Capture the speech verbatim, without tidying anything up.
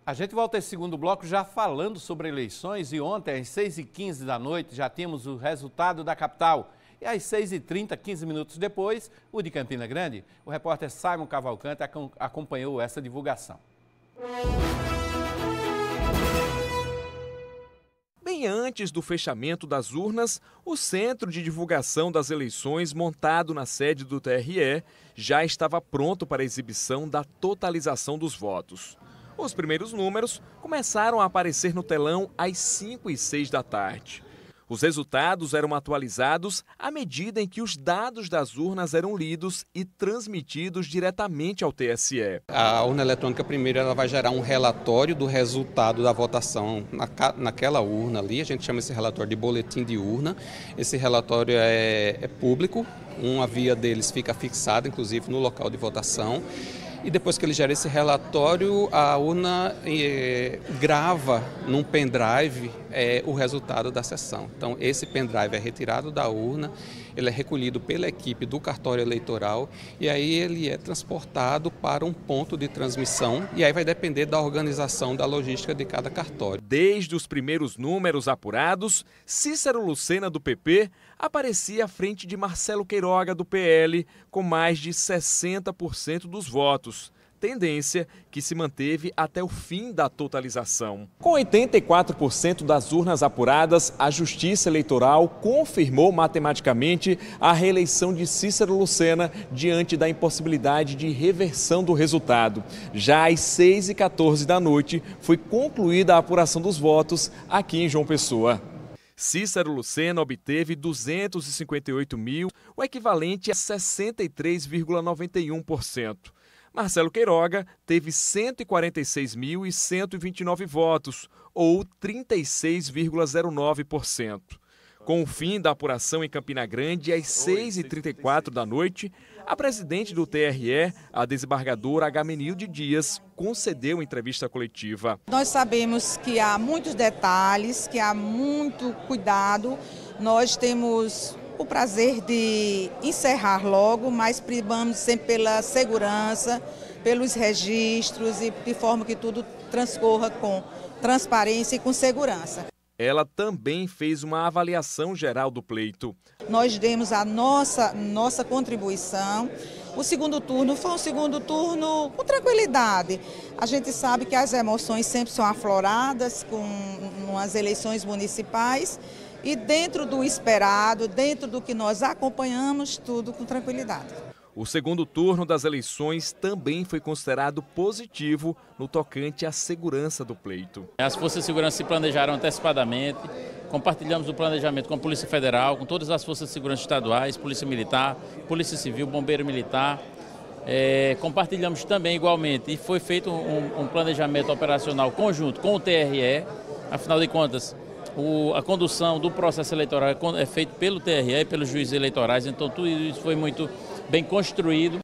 A gente volta esse segundo bloco já falando sobre eleições e ontem às seis e quinze da noite já temos o resultado da capital. E às seis e trinta, quinze minutos depois, o de Campina Grande, o repórter Simon Cavalcante acompanhou essa divulgação. Bem antes do fechamento das urnas, o Centro de Divulgação das Eleições, montado na sede do T R E, já estava pronto para a exibição da totalização dos votos. Os primeiros números começaram a aparecer no telão às cinco e seis da tarde. Os resultados eram atualizados à medida em que os dados das urnas eram lidos e transmitidos diretamente ao T S E. A urna eletrônica, primeiro, ela vai gerar um relatório do resultado da votação na, naquela urna ali. A gente chama esse relatório de boletim de urna. Esse relatório é, é público, uma via deles fica fixada, inclusive, no local de votação. E depois que ele gera esse relatório, a urna eh, grava num pendrive eh, o resultado da sessão. Então, esse pendrive é retirado da urna, ele é recolhido pela equipe do cartório eleitoral e aí ele é transportado para um ponto de transmissão e aí vai depender da organização, da logística de cada cartório. Desde os primeiros números apurados, Cícero Lucena, do P P, aparecia à frente de Marcelo Queiroga, do P L, com mais de sessenta por cento dos votos. Tendência que se manteve até o fim da totalização. Com oitenta e quatro por cento das urnas apuradas, a Justiça Eleitoral confirmou matematicamente a reeleição de Cícero Lucena diante da impossibilidade de reversão do resultado. Já às seis e quatorze da noite, foi concluída a apuração dos votos aqui em João Pessoa. Cícero Lucena obteve duzentos e cinquenta e oito mil, o equivalente a sessenta e três vírgula noventa e um por cento. Marcelo Queiroga teve cento e quarenta e seis mil e cento e vinte e nove votos, ou trinta e seis vírgula zero nove por cento. Com o fim da apuração em Campina Grande, às seis e trinta e quatro da noite, a presidente do T R E, a desembargadora Agamenilde Dias, concedeu entrevista coletiva. Nós sabemos que há muitos detalhes, que há muito cuidado. Nós temos o prazer de encerrar logo, mas primamos sempre pela segurança, pelos registros e de forma que tudo transcorra com transparência e com segurança. Ela também fez uma avaliação geral do pleito. Nós demos a nossa, nossa contribuição. O segundo turno foi um segundo turno com tranquilidade. A gente sabe que as emoções sempre são afloradas com as eleições municipais e dentro do esperado, dentro do que nós acompanhamos, tudo com tranquilidade. O segundo turno das eleições também foi considerado positivo no tocante à segurança do pleito. As forças de segurança se planejaram antecipadamente, compartilhamos o planejamento com a Polícia Federal, com todas as forças de segurança estaduais, Polícia Militar, Polícia Civil, Bombeiro Militar. É, compartilhamos também igualmente e foi feito um, um planejamento operacional conjunto com o T R E, afinal de contas, o, a condução do processo eleitoral é feita pelo T R E e pelos juízes eleitorais, então tudo isso foi muito bem construído.